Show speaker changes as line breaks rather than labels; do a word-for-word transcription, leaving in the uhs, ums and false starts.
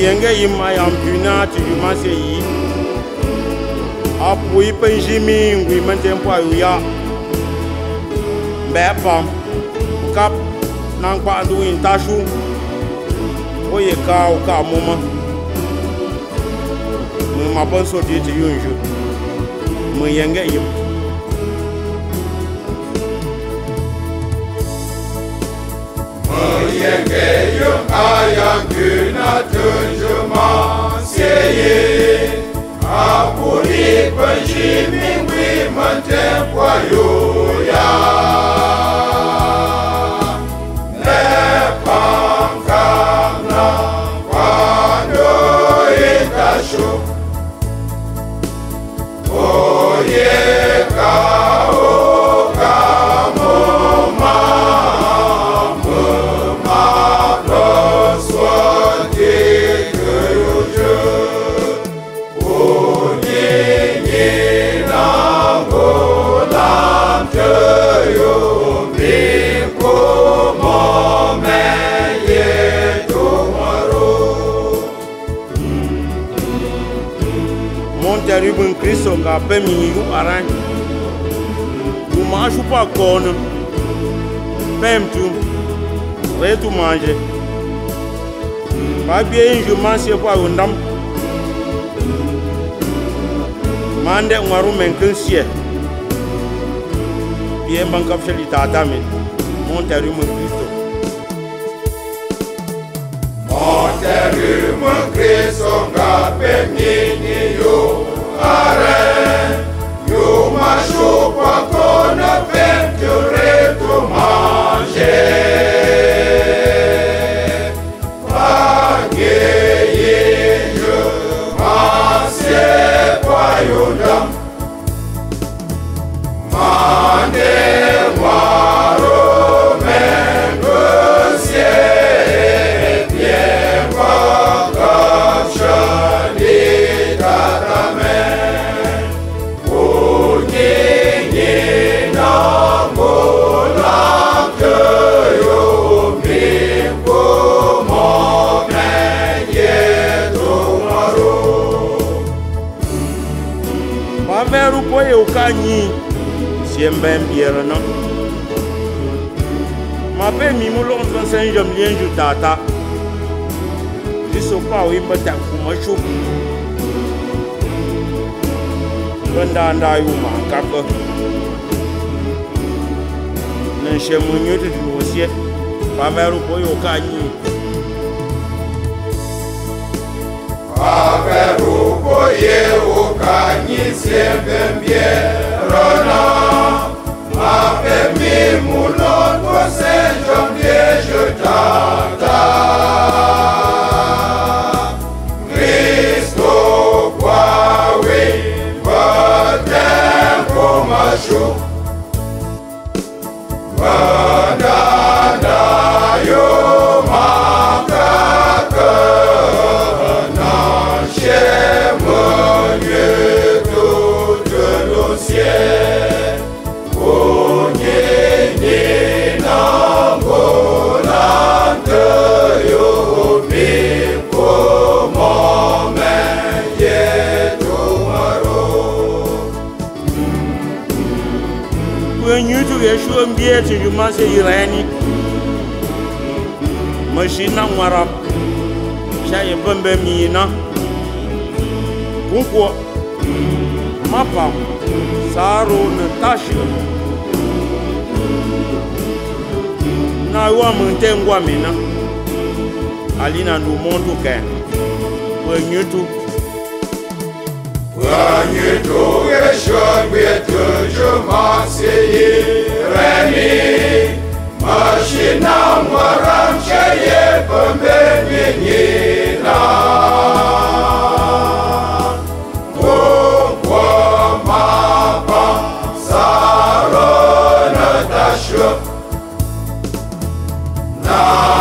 yenge ima ya mpuna tijuma se yi apu ipenjimi ngui mentempo ayuya bepam kap nang pa ndu intashu oye ka o ka moma me ma bon so di ti yunju me yenge im
yenge yum ayam kuna tunjuma siye apuri panjimi wi mantepwa yoya ne pangkamna kwando itashu oye kao
Monteribun Cristo nga pemi yu aran yu machu pa kono pem tu retu manje ba bien ju mansie pa undam mande ngwaru menkensie bien banka feli tata men Monteribun Cristo
Monteribun Cristo nga pemi yu are you machu pa kono vento reto manje page yeju masie pa yundam mane waro mengosie bien vakashani tatame
Veru poe o kanyi siembe mbiere no ma pe mi mu lo nton sen jom lien ju tata diso pa o imba ta kuma shu banda nda yu ma ka ko nen she mu nyoto ju osie pa veru poe o kanyi
Averu poe o kanyi siembe mbierona Ave mi mulon po senjom diejo tata Cristo kwawe vatempo mashu Vandana yo makaka
Yeshua mbie tijuma se irani mashina ngwara shaye bambe mina kunkwo mapa saro na tashi na wa mtengwa mina alina ndu montu ke wenyutu
wenyutu Yeshua mbie tijuma se Reni, mashina mwaram chaye pambe nina. Kwa mapa saro na tashu na